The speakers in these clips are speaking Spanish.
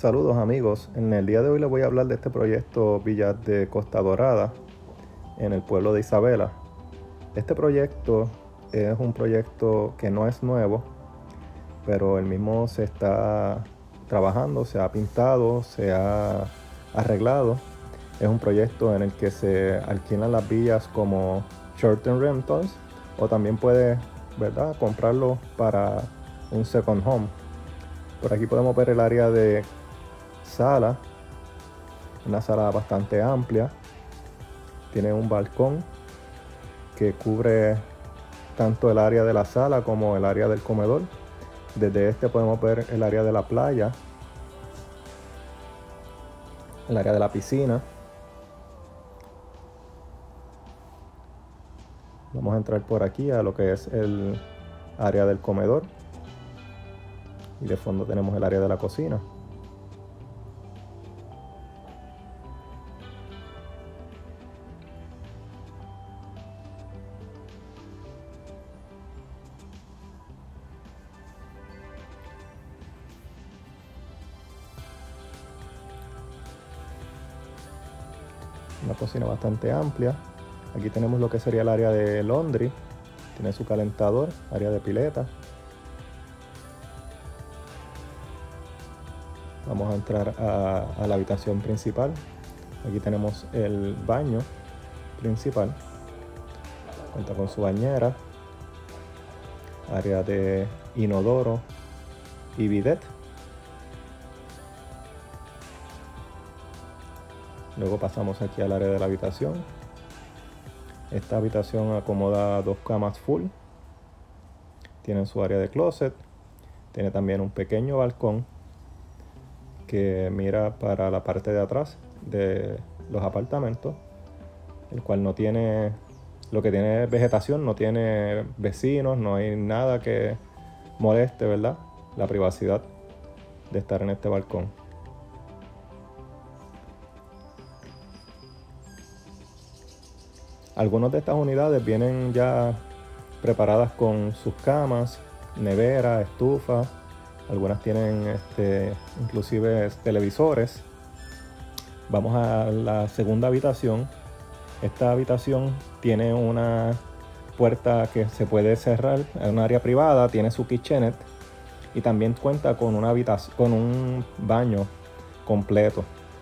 Saludos amigos, en el día de hoy les voy a hablar de este proyecto Villas de Costa Dorada en el pueblo de Isabela. Este proyecto es un proyecto que no es nuevo, pero el mismo se está trabajando, se ha pintado, se ha arreglado. Es un proyecto en el que se alquilan las villas como short-term rentals o también puede, ¿verdad?, comprarlo para un second home. Por aquí podemos ver el área de sala, una sala bastante amplia. Tiene un balcón que cubre tanto el área de la sala como el área del comedor. Desde este podemos ver el área de la playa, el área de la piscina. Vamos a entrar por aquí a lo que es el área del comedor y de fondo tenemos el área de la cocina. Una cocina bastante amplia. Aquí tenemos lo que sería el área de laundry. Tiene su calentador, área de pileta. Vamos a entrar a la habitación principal. Aquí tenemos el baño principal. Cuenta con su bañera, área de inodoro y bidet. Luego pasamos aquí al área de la habitación. Esta habitación acomoda 2 camas full. Tiene su área de closet. Tiene también un pequeño balcón que mira para la parte de atrás de los apartamentos, el cual no tiene, lo que tiene es vegetación, no tiene vecinos, no hay nada que moleste, ¿verdad?, la privacidad de estar en este balcón. Algunas de estas unidades vienen ya preparadas con sus camas, nevera, estufa. Algunas tienen inclusive televisores. Vamos a la segunda habitación. Esta habitación tiene una puerta que se puede cerrar, es un área privada, tiene su kitchenette y también cuenta con una habitación, con un baño completo,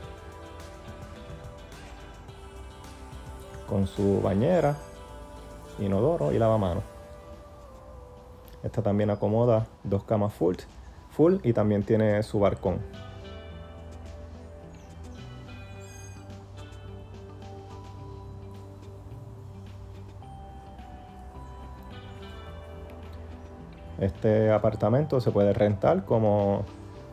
con su bañera, inodoro y lavamanos. Esta también acomoda 2 camas full y también tiene su balcón. Este apartamento se puede rentar como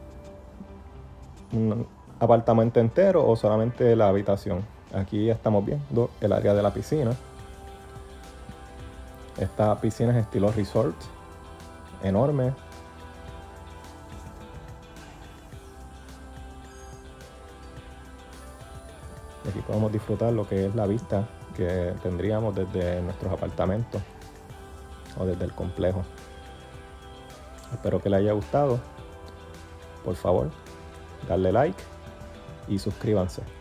un apartamento entero o solamente la habitación. Aquí estamos viendo el área de la piscina. Esta piscina es estilo resort, enorme. Y aquí podemos disfrutar lo que es la vista que tendríamos desde nuestros apartamentos o desde el complejo. Espero que les haya gustado. Por favor, darle like y suscríbanse.